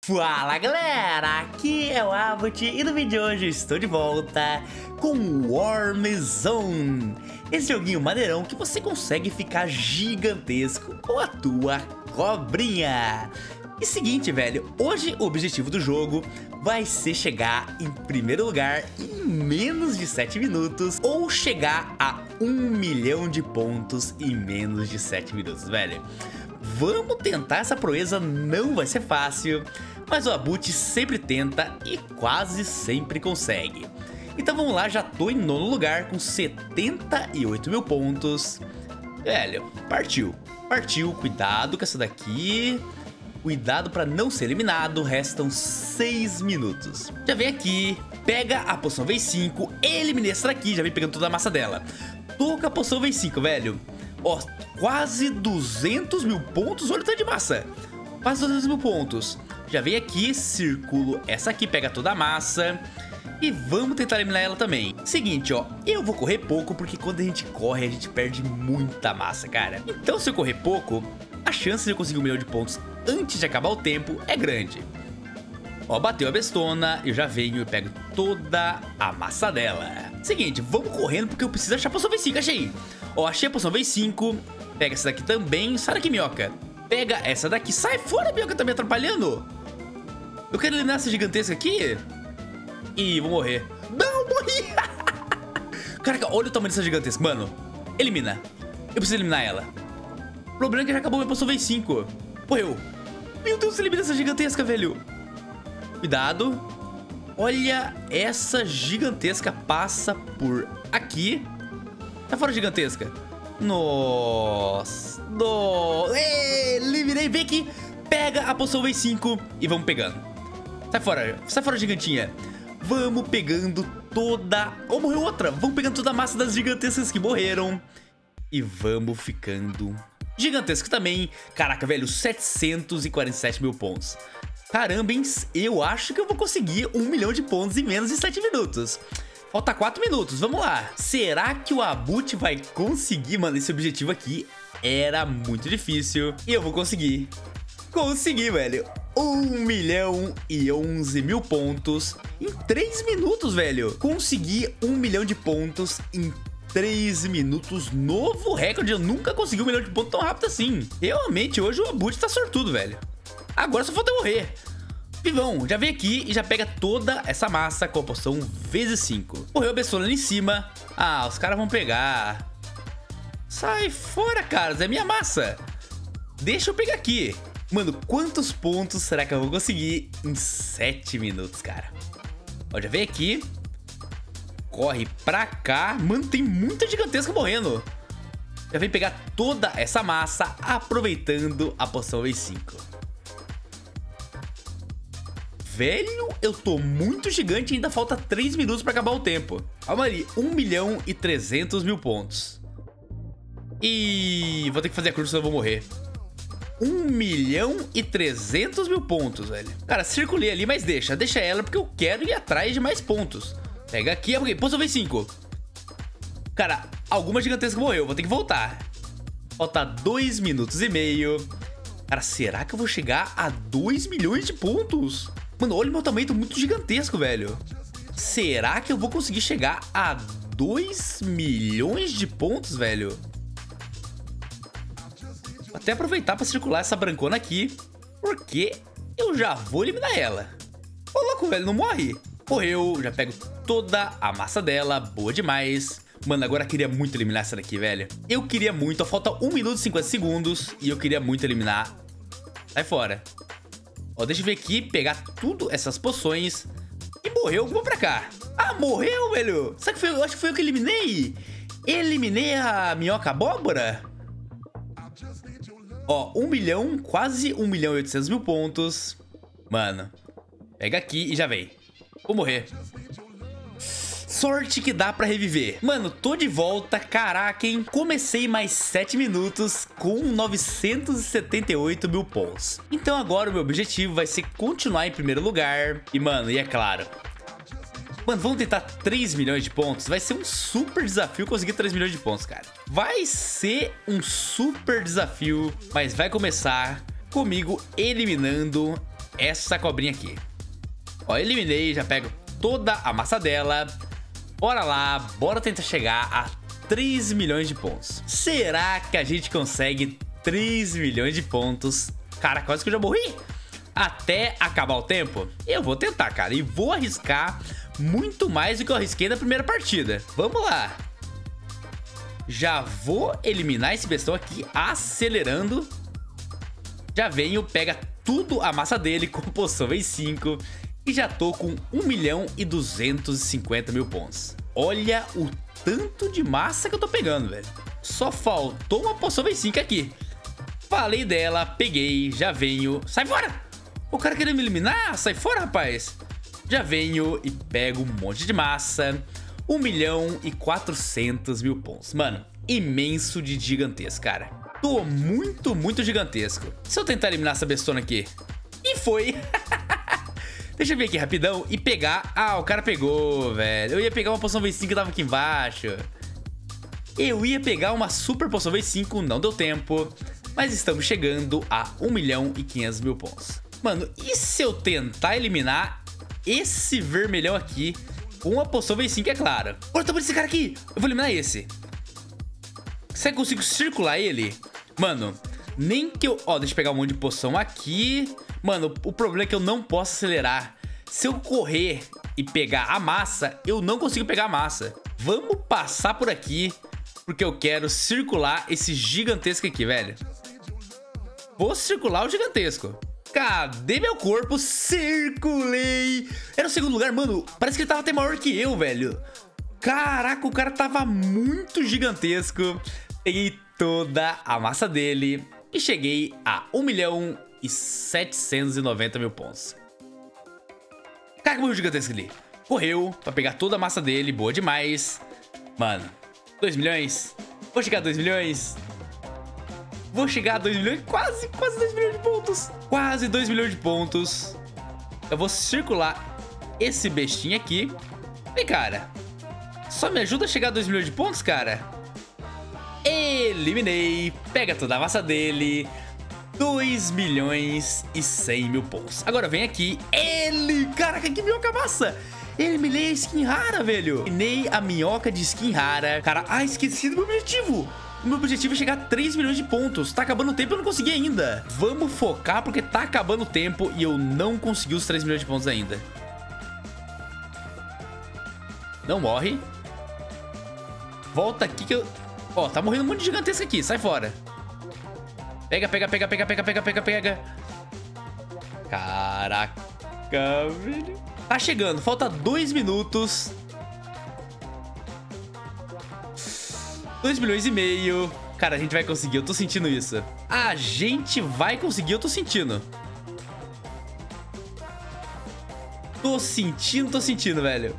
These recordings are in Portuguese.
Fala galera, aqui é o Abbott e no vídeo de hoje eu estou de volta com Warm Zone. Esse joguinho maneirão que você consegue ficar gigantesco com a tua cobrinha. E seguinte, velho, hoje o objetivo do jogo vai ser chegar em primeiro lugar em menos de 7 minutos ou chegar a 1 milhão de pontos em menos de 7 minutos, velho. Vamos tentar essa proeza, não vai ser fácil, mas o Abbott sempre tenta e quase sempre consegue. Então vamos lá, já tô em nono lugar com 78 mil pontos. Velho, partiu, cuidado com essa daqui. Cuidado pra não ser eliminado, restam 6 minutos. Já vem aqui, pega a poção V5, elimina essa daqui, já vem pegando toda a massa dela. Tô com a poção V5, velho. Ó, quase 200 mil pontos, olha o tanto de massa. Quase 200 mil pontos. Já vem aqui, circulo essa aqui, pega toda a massa. E vamos tentar eliminar ela também. Seguinte, ó, eu vou correr pouco porque quando a gente corre a gente perde muita massa, cara. Então se eu correr pouco, a chance de eu conseguir 1 milhão de pontos antes de acabar o tempo é grande. Ó, bateu a bestona, eu já venho e pego toda a massa dela. Seguinte, vamos correndo porque eu preciso achar a poção V5, achei. Ó, achei a poção V5, pega essa daqui também, sai daqui, minhoca. Pega essa daqui, sai fora, minhoca, tá me atrapalhando. Eu quero eliminar essa gigantesca aqui. Ih, vou morrer. Não, morri. Caraca, olha o tamanho dessa gigantesca, mano. Elimina, eu preciso eliminar ela. O problema é que já acabou minha poção V5. Morreu. Meu Deus, elimina essa gigantesca, velho. Cuidado. Olha, essa gigantesca passa por aqui. Tá fora, gigantesca. Nossa. Eliminei, vem aqui. Pega a poção V5 e vamos pegando. Sai fora, gigantinha. Vamos pegando toda... Oh, morreu outra. Vamos pegando toda a massa das gigantescas que morreram. E vamos ficando gigantesco também. Caraca, velho, 747 mil pontos. Caramba, hein? Eu acho que eu vou conseguir 1 milhão de pontos em menos de 7 minutos. Falta 4 minutos, vamos lá. Será que o Abbott vai conseguir, mano? Esse objetivo aqui era muito difícil. E eu vou conseguir. Consegui, velho. 1 milhão e 11 mil pontos em 3 minutos, velho. Consegui 1 milhão de pontos em 3 minutos. Novo recorde. Eu nunca consegui 1 milhão de pontos tão rápido assim. Realmente, hoje o Abbott tá sortudo, velho. Agora só falta morrer. Vivão, já vem aqui e já pega toda essa massa com a poção vezes 5. Morreu a bestona ali em cima. Ah, os caras vão pegar. Sai fora, caras. É minha massa. Deixa eu pegar aqui. Mano, quantos pontos será que eu vou conseguir em 7 minutos, cara? Ó, já vem aqui. Corre pra cá. Mano, tem muita gigantesca morrendo. Já vem pegar toda essa massa aproveitando a poção V5. Velho, eu tô muito gigante e ainda falta 3 minutos pra acabar o tempo. Calma ali, 1 milhão e 300 mil pontos. E vou ter que fazer a curva, senão eu vou morrer. 1 milhão e 300 mil pontos, velho. Cara, circulei ali, mas deixa ela porque eu quero ir atrás de mais pontos. Pega aqui, poção V5. Cara, alguma gigantesca morreu, vou ter que voltar. Falta 2 minutos e meio. Cara, será que eu vou chegar a 2 milhões de pontos? Mano, olha o meu tamanho, tô muito gigantesco, velho. Será que eu vou conseguir chegar a 2 milhões de pontos, velho? Vou até aproveitar pra circular essa brancona aqui, porque eu já vou eliminar ela. Ô, louco, velho, não morre. Morreu, já pego toda a massa dela, boa demais. Mano, agora eu queria muito eliminar essa daqui, velho. Eu queria muito, ó, falta 1 minuto e 50 segundos e eu queria muito eliminar. Sai fora. Ó, deixa eu ver aqui, pegar tudo essas poções. E morreu, vamos pra cá. Ah, morreu, velho. Será que foi, eu acho que foi eu que eliminei? Eliminei a minhoca abóbora? Ó, 1 milhão, quase 1 milhão e 800 mil pontos. Mano, pega aqui e já vem. Vou morrer. Sorte que dá pra reviver. Mano, tô de volta, caraca, hein? Comecei mais 7 minutos com 978 mil pontos. Então agora o meu objetivo vai ser continuar em primeiro lugar. E, mano, e é claro, mano, vamos tentar 3 milhões de pontos. Vai ser um super desafio conseguir 3 milhões de pontos, cara. Vai ser um super desafio, mas vai começar comigo eliminando essa cobrinha aqui. Ó, eliminei, já pego toda a massa dela. Bora lá, bora tentar chegar a 3 milhões de pontos. Será que a gente consegue 3 milhões de pontos? Cara, quase que eu já morri. Até acabar o tempo? Eu vou tentar, cara, e vou arriscar muito mais do que eu arrisquei na primeira partida. Vamos lá. Já vou eliminar esse bestão aqui, acelerando. Já venho, pega tudo a massa dele com poção vezes 5. E já tô com 1.250.000 pontos. Olha o tanto de massa que eu tô pegando, velho. Só faltou uma poção vezes 5 aqui. Falei dela, peguei, já venho. Sai fora! O cara querendo me eliminar? Sai fora, rapaz. Já venho e pego um monte de massa. 1.400.000 pontos. Mano, imenso de gigantesco, cara. Tô muito gigantesco. Se eu tentar eliminar essa bestona aqui. E foi. Deixa eu ver aqui rapidão e pegar. Ah, o cara pegou, velho. Eu ia pegar uma poção vezes 5 que tava aqui embaixo. Eu ia pegar uma super poção vezes 5, não deu tempo. Mas estamos chegando a 1.500.000 pontos. Mano, e se eu tentar eliminar esse vermelhão aqui com a poção vezes 5, é claro. Olha o tamanho desse cara aqui. Eu vou eliminar esse. Será que eu consigo circular ele? Mano, nem que eu... Ó, deixa eu pegar um monte de poção aqui. Mano, o problema é que eu não posso acelerar. Se eu correr e pegar a massa, eu não consigo pegar a massa. Vamos passar por aqui, porque eu quero circular esse gigantesco aqui, velho. Vou circular o gigantesco. Cadê meu corpo? Circulei. Era o segundo lugar, mano. Parece que ele tava até maior que eu, velho. Caraca, o cara tava muito gigantesco. Peguei toda a massa dele e cheguei a 1.790.000 pontos. Caraca, morreu gigantesco ali. Correu pra pegar toda a massa dele. Boa demais. Mano, 2 milhões. Vou chegar a 2 milhões. Vou chegar a 2 milhões. Quase 2 milhões de pontos. Quase 2 milhões de pontos. Eu vou circular esse bestinho aqui. E, cara, só me ajuda a chegar a 2 milhões de pontos, cara. Eliminei. Pega toda a massa dele. 2.100.000 pontos. Agora vem aqui. Ele. Caraca, que minhoca massa. Eliminei a skin rara, velho. Eliminei a minhoca de skin rara. Cara, esqueci do meu objetivo. O meu objetivo é chegar a 3 milhões de pontos. Tá acabando o tempo e eu não consegui ainda. Vamos focar porque tá acabando o tempo e eu não consegui os 3 milhões de pontos ainda. Não morre. Volta aqui que eu... Ó, tá morrendo um monte de gigantesco aqui. Sai fora. Pega. Caraca, velho. Tá chegando. Falta 2 minutos. 2 milhões e meio. Cara, a gente vai conseguir. Eu tô sentindo isso. A gente vai conseguir. Eu tô sentindo. Tô sentindo, velho.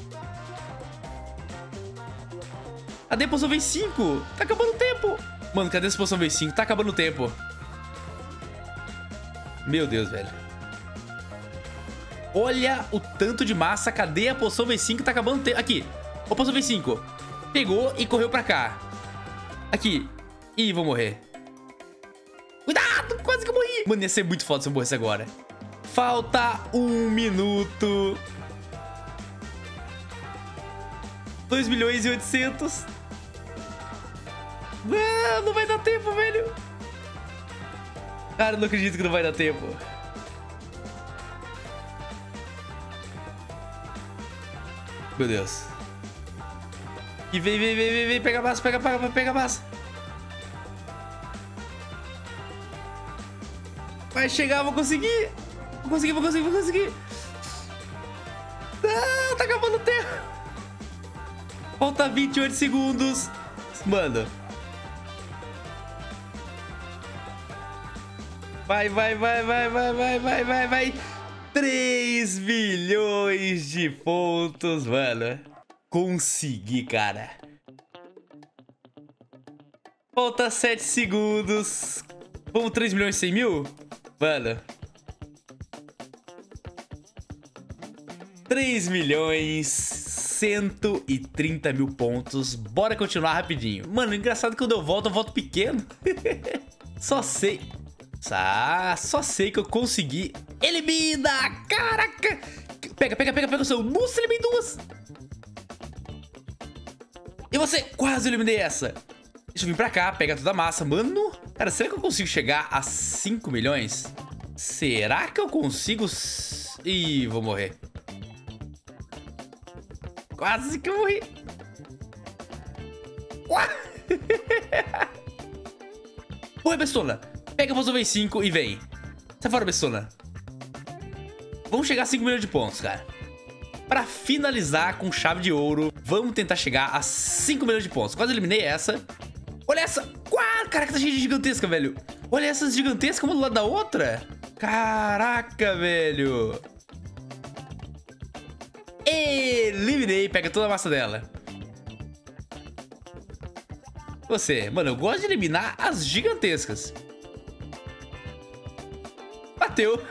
Cadê a poção vezes 5? Tá acabando o tempo. Mano, cadê essa poção vezes 5? Tá acabando o tempo. Meu Deus, velho. Olha o tanto de massa. Cadê a poção vezes 5? Tá acabando o tempo. Aqui. Ó, poção vezes 5. Pegou e correu pra cá. Aqui. Ih, vou morrer. Cuidado, quase que eu morri. Mano, ia ser muito foda se eu morresse agora. Falta 1 minuto. 2.800.000. Não vai dar tempo, velho. Cara, não acredito que não vai dar tempo. Meu Deus. E vem, pega a massa, pega a massa. Vai chegar, vou conseguir. Vou conseguir. Ah, tá acabando o tempo. Falta 28 segundos. Mano. Vai. 3 milhões de pontos, mano. Consegui, cara. Falta 7 segundos. Vamos 3.100.000? Mano. 3.130.000 pontos. Bora continuar rapidinho. Mano, engraçado que quando eu volto pequeno. Só sei que eu consegui Elimina! Caraca! Pega o seu. Nossa, eliminei duas! E você? Quase eliminei essa. Deixa eu vir pra cá, pega toda a massa. Mano, cara, será que eu consigo chegar a 5 milhões? Será que eu consigo? Ih, vou morrer. Quase que eu morri. Oi, bestona. Pega a Puzzle vez 5 e vem. Sai fora, bestona. Vamos chegar a 5 milhões de pontos, cara. Pra finalizar com chave de ouro, vamos tentar chegar a 5 milhões de pontos. Quase eliminei essa. Olha essa. Caraca, tá cheio de gigantesca, velho. Olha essas gigantescas, uma do lado da outra. Caraca, velho. Eliminei. Pega toda a massa dela. Você. Mano, eu gosto de eliminar as gigantescas. Bateu.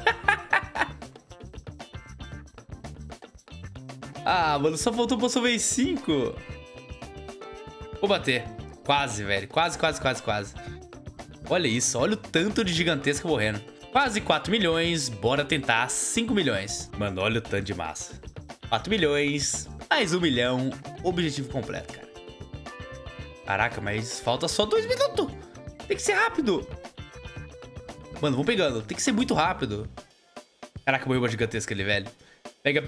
Ah, mano, só faltou pra Puzzle vez 5. Vou bater. Quase, velho. Quase. Olha isso. Olha o tanto de gigantesca morrendo. Quase 4 milhões. Bora tentar 5 milhões. Mano, olha o tanto de massa. 4 milhões. Mais 1 milhão. Objetivo completo, cara. Caraca, mas falta só 2 minutos. Tem que ser rápido. Mano, vamos pegando. Tem que ser muito rápido. Caraca, morreu uma gigantesca ali, velho. Pega.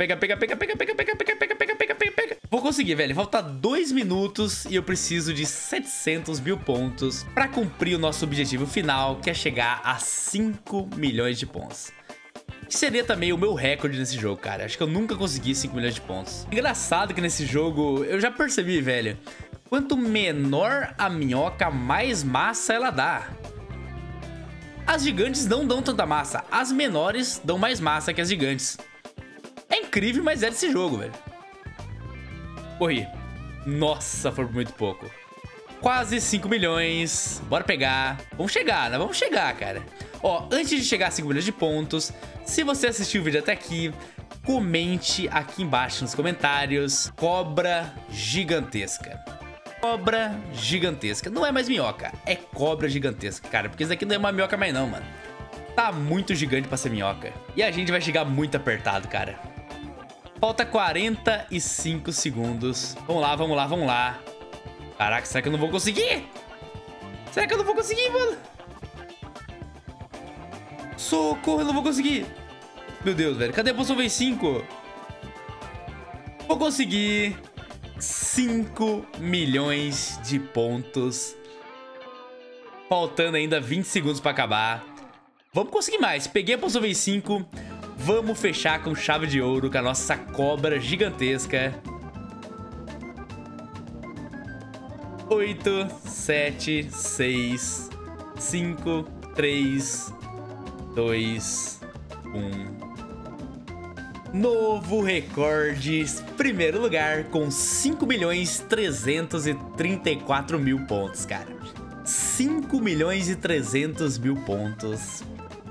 Vou conseguir, velho. Falta 2 minutos e eu preciso de 700 mil pontos pra cumprir o nosso objetivo final, que é chegar a 5 milhões de pontos. Que seria também o meu recorde nesse jogo, cara. Acho que eu nunca consegui 5 milhões de pontos. Engraçado que nesse jogo, eu já percebi, velho. Quanto menor a minhoca, mais massa ela dá. As gigantes não dão tanta massa. As menores dão mais massa que as gigantes. É incrível, mas é desse jogo, velho. Morri. Nossa, foi por muito pouco. Quase 5 milhões. Bora pegar. Vamos chegar, né? Vamos chegar, cara. Ó, antes de chegar a 5 milhões de pontos, se você assistiu o vídeo até aqui, comente aqui embaixo nos comentários. Cobra gigantesca. Cobra gigantesca. Não é mais minhoca, é cobra gigantesca, cara. Porque isso aqui não é uma minhoca mais não, mano. Tá muito gigante pra ser minhoca. E a gente vai chegar muito apertado, cara. Falta 45 segundos. Vamos lá. Caraca, será que eu não vou conseguir? Mano? Socorro, eu não vou conseguir. Meu Deus, velho. Cadê a Puzzle vez 5? Vou conseguir 5 milhões de pontos. Faltando ainda 20 segundos pra acabar. Vamos conseguir mais. Peguei a Puzzle vez 5. Vamos fechar com chave de ouro com a nossa cobra gigantesca. 8, 7, 6, 5, 3, 2, 1. Novo recorde. Primeiro lugar com 5.334.000 pontos, cara. 5.300.000 pontos.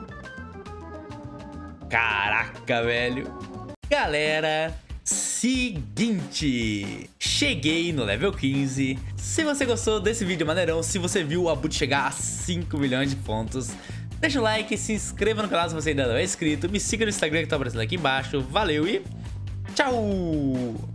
Caraca, velho. Galera, seguinte, cheguei no level 15. Se você gostou desse vídeo maneirão, se você viu o Abut chegar a 5 milhões de pontos, deixa o like, se inscreva no canal se você ainda não é inscrito, me siga no Instagram que tá aparecendo aqui embaixo. Valeu e tchau!